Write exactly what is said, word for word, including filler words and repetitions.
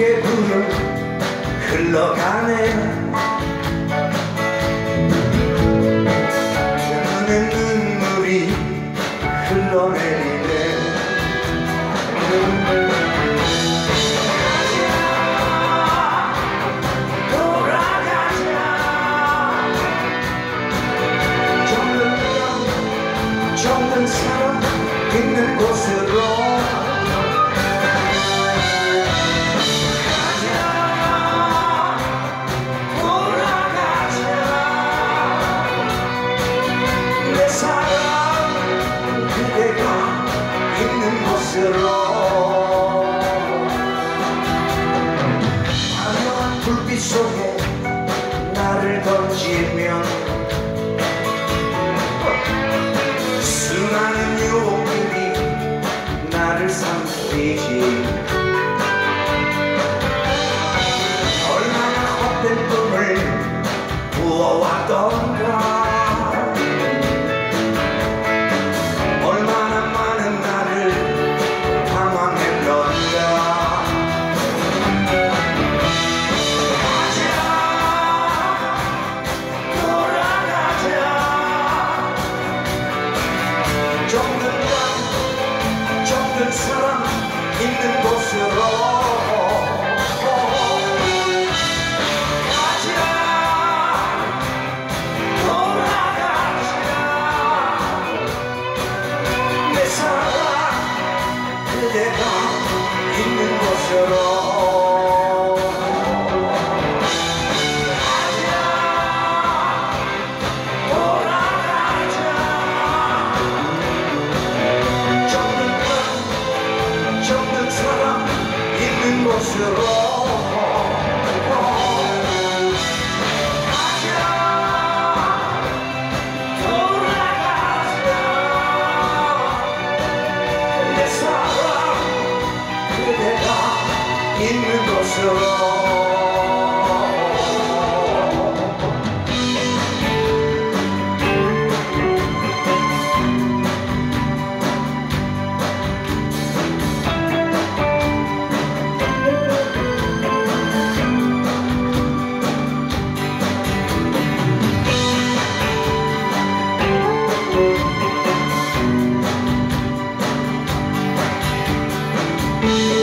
고개부를 흘러가네. 눈에 눈물이 흘러내리네. 정든 사람 있는 곳으로 가자. 돌아가자. 내 사랑 그대가 있는 곳으로. 화려한 불빛 속에 나를 던지면 수많은 유혹들이 나를 삼키지. 얼마나 헛된 꿈을 부어왔던가. 얼마나 많은 나를 방황했던가. 정든 남, 정든 사람 있는 곳으로 가자. 돌아가자. 내 사랑 그대가 있는 곳으로. 곳으로 가자. 돌아가자. 내 사랑 그대가 있는 곳으로. Thank you.